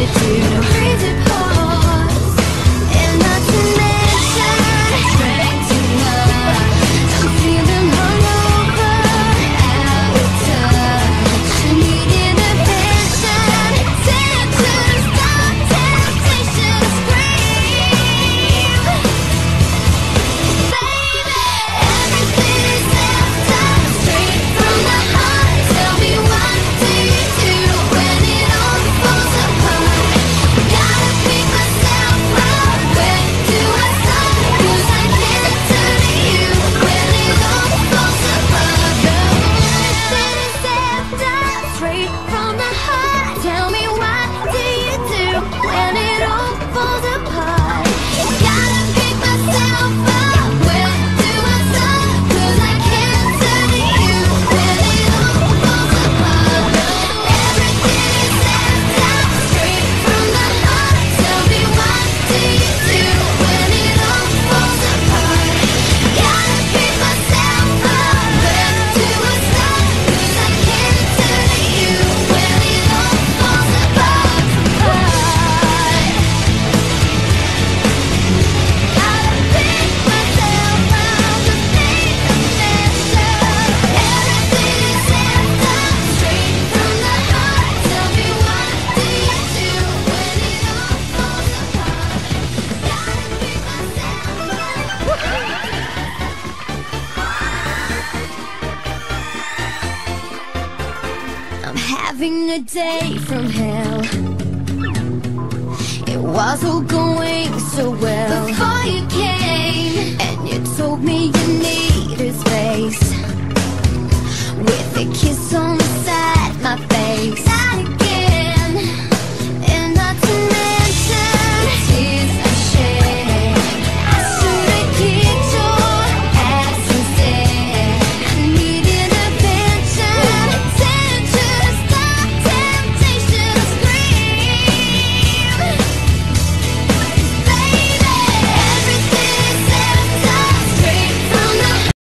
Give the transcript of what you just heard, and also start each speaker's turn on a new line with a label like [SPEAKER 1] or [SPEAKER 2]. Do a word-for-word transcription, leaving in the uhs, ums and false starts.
[SPEAKER 1] do. Crazy pause, and not to mention drank too much. I'm feeling hungover, out of touch. Needing attention, tempted to stop, temptation to scream. Baby, everything is left out straight from the heart. Tell me, what do you do when it all falls apart? Gotta pick myself up, where do I start? 'Cause I can't turn to you when it all falls apart. Everything is left out straight from the heart. Tell me, what do you do when it all falls apart? Gotta pick myself up, where do I start? 'Cause I can't turn to you when it all falls apart. Everything is left out straight from the heart. Tell me, what do you do when it all falls apart? Gotta pick myself up, where do I start? 'Cause I can't turn to you when it all falls apart. Gotta pick myself up, the things I mentioned. Everything is left out straight from the heart. Tell me, what do you do when it all falls apart? Gotta pick myself up. I'm having a day from hell. It was all going so well before you came, and you told me you needed space. With a kiss on the side, my face.